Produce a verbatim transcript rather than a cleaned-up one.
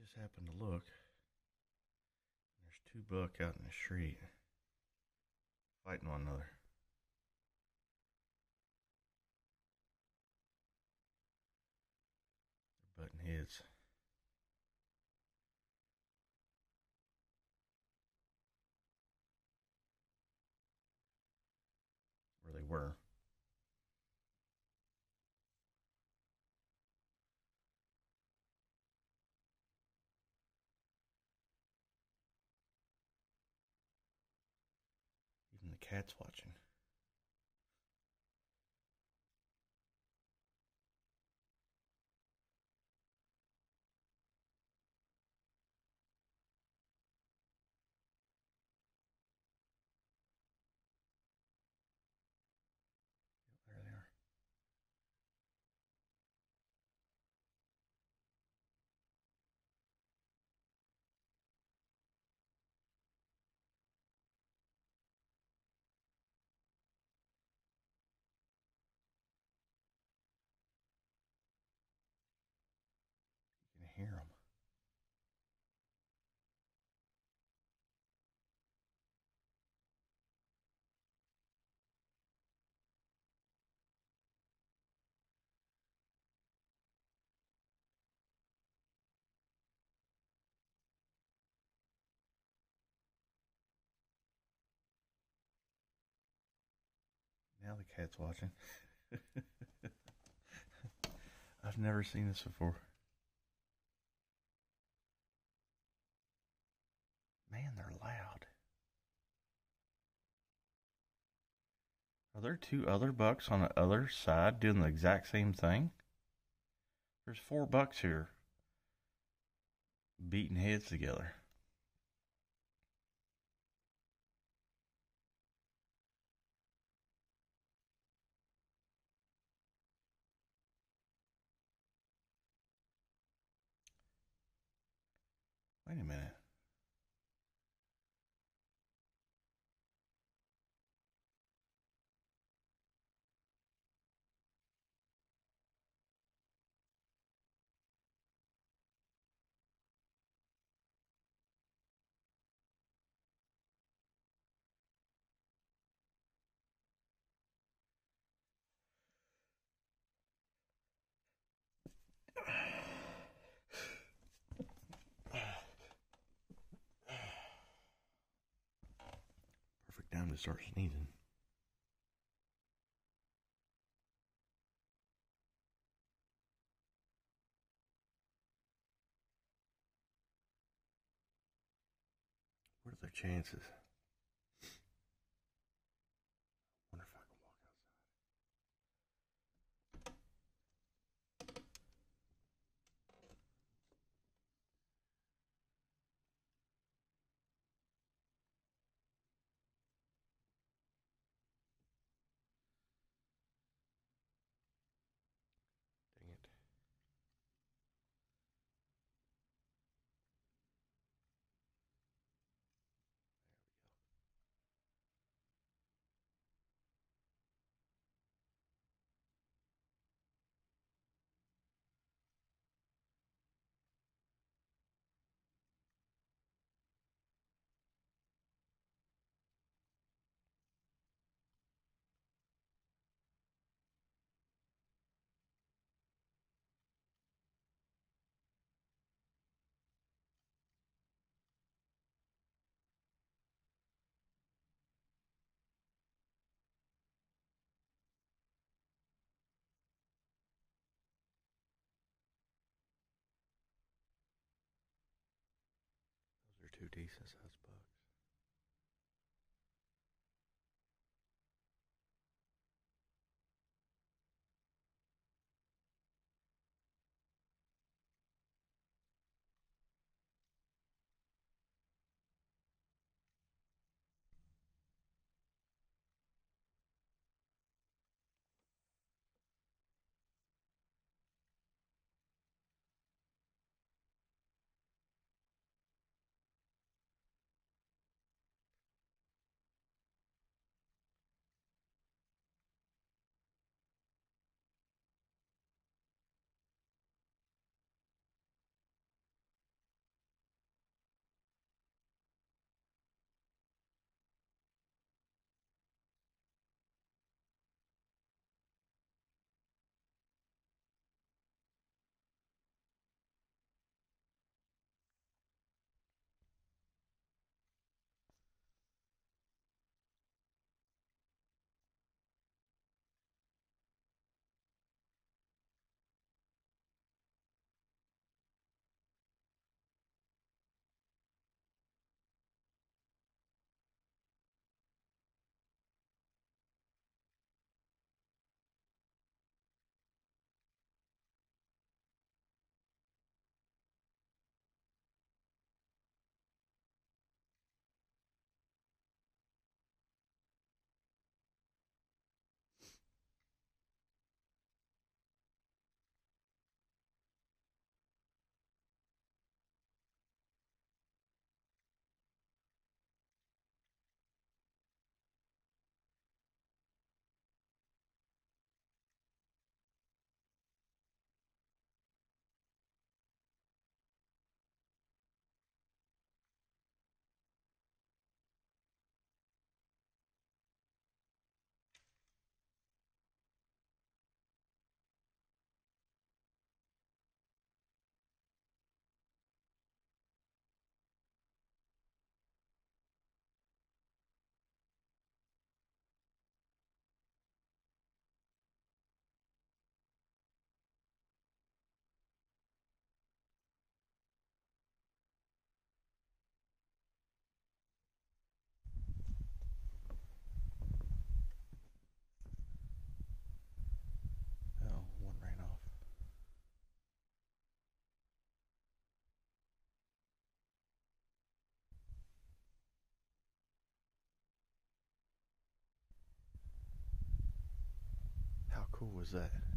just happened to look. There's two buck out in the street fighting one another. They're butting heads. Where they were. Even the cat's watching. There they are. You can hear them. Now the cat's watching. I've never seen this before. Man, they're loud. Are there two other bucks on the other side doing the exact same thing? There's four bucks here beating heads together. Wait a minute. Perfect time to start sneezing. What are their chances? Wonder if I can walk outside. Dang it. Those are two decent sized bucks. cool was that?